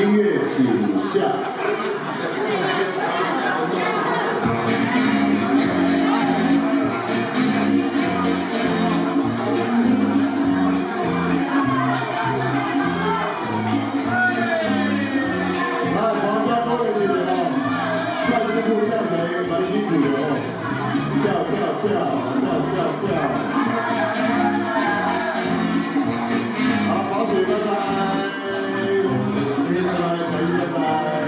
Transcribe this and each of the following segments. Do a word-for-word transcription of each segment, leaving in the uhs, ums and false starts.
音乐请下。 蛮辛苦的哦，跳跳跳跳跳跳。好，宝水拜拜，天拜拜，财神拜拜。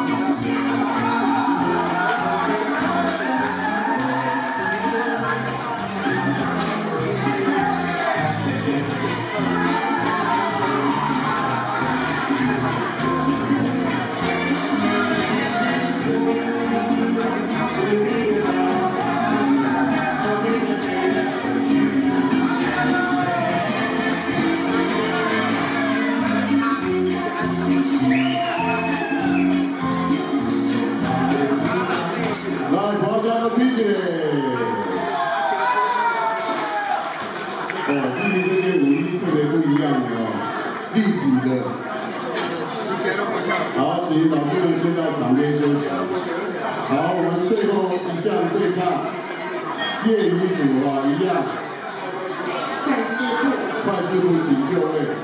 好，请老师们先到场边休息。好，我们最后一项对抗，业余组啊，一样。快四步，快四步，请就位。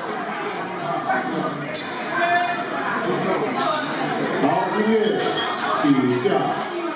好，音乐，请下。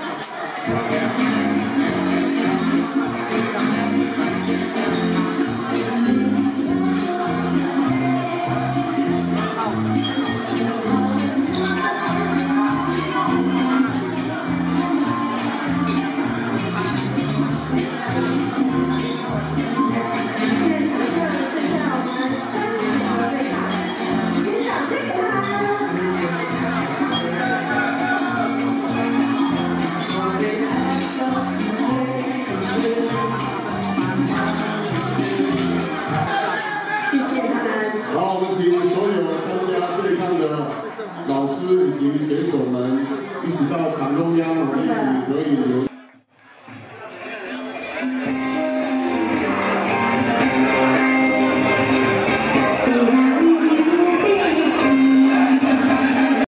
好，我们请所有参加对抗的老师以及选手们一起到场中央，我们一起合影留。